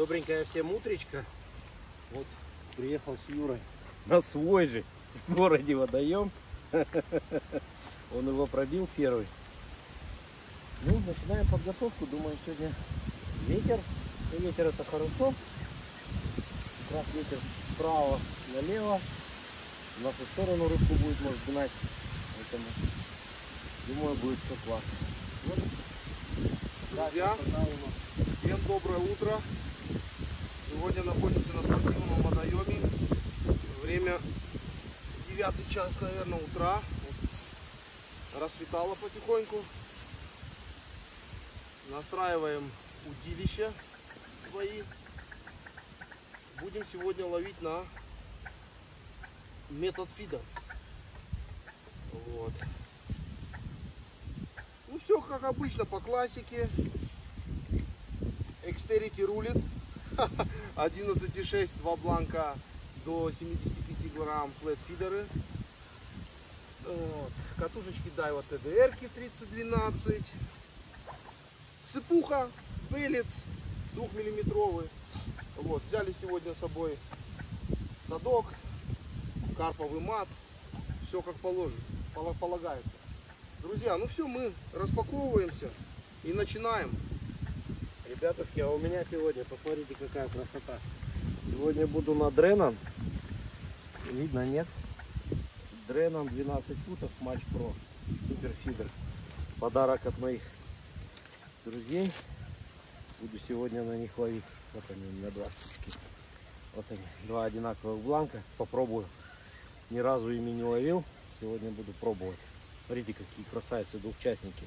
Добренькая всем утречка. Вот приехал с Юрой на свой же в городе водоем. Он его пробил первый. Ну, начинаем подготовку. Думаю, сегодня ветер. И ветер это хорошо. Как раз ветер справа налево. В нашу сторону рыбку будет, может, гнать. Поэтому, думаю, будет все классно. Вот. Друзья, всем доброе утро. Сегодня находимся на спортивном водоеме. Время 9 час, наверное, утра. Вот. Рассветало потихоньку. Настраиваем удилища свои. Будем сегодня ловить на метод фида. Вот. Ну все как обычно, по классике. Xterity рулит. 11,6, 2 бланка до 75 грамм флет-фидеры. Вот. Катушечки Daiwa TDR 3012. Сыпуха, пеллетс 2-миллиметровый. Вот. Взяли сегодня с собой садок, карповый мат. Все как полагается. Друзья, ну все, мы распаковываемся и начинаем. Ребятушки, а у меня сегодня, посмотрите, какая красота. Сегодня буду на Дренон. Видно, нет? Дренон 12 футов, Match Pro. Суперфидер. Подарок от моих друзей. Буду сегодня на них ловить. Вот они у меня два штучки. Вот они, два одинаковых бланка. Попробую. Ни разу ими не ловил. Сегодня буду пробовать. Смотрите, какие красавицы, двухчастники.